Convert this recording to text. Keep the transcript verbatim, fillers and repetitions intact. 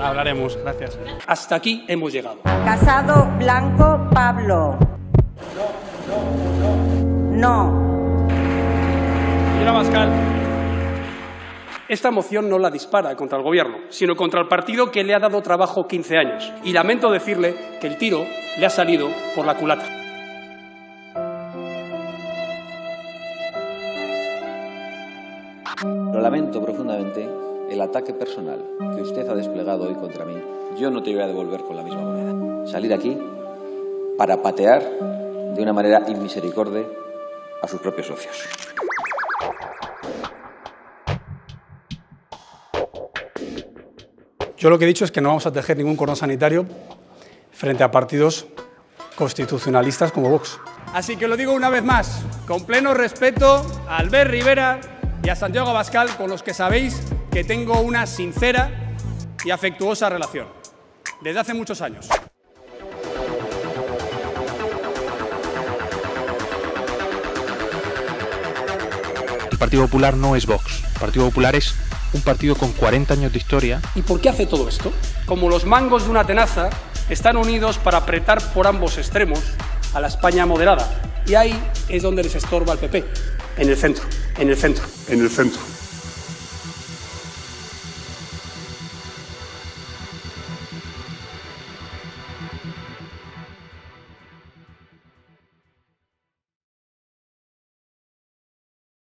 Hablaremos, gracias. Hasta aquí hemos llegado. Casado Blanco Pablo. No. Señora Abascal, esta moción no la dispara contra el Gobierno, sino contra el partido que le ha dado trabajo quince años. Y lamento decirle que el tiro le ha salido por la culata. Lo lamento profundamente el ataque personal que usted ha desplegado hoy contra mí. Yo no te voy a devolver con la misma moneda. Salir aquí para patear de una manera inmisericorde a sus propios socios. Yo lo que he dicho es que no vamos a tejer ningún cordón sanitario frente a partidos constitucionalistas como Vox. Así que lo digo una vez más, con pleno respeto a Albert Rivera y a Santiago Abascal, con los que sabéis que tengo una sincera y afectuosa relación, desde hace muchos años. El Partido Popular no es Vox. El Partido Popular es un partido con cuarenta años de historia. ¿Y por qué hace todo esto? Como los mangos de una tenaza, están unidos para apretar por ambos extremos a la España moderada. Y ahí es donde les estorba el P P, en el centro, en el centro, en el centro.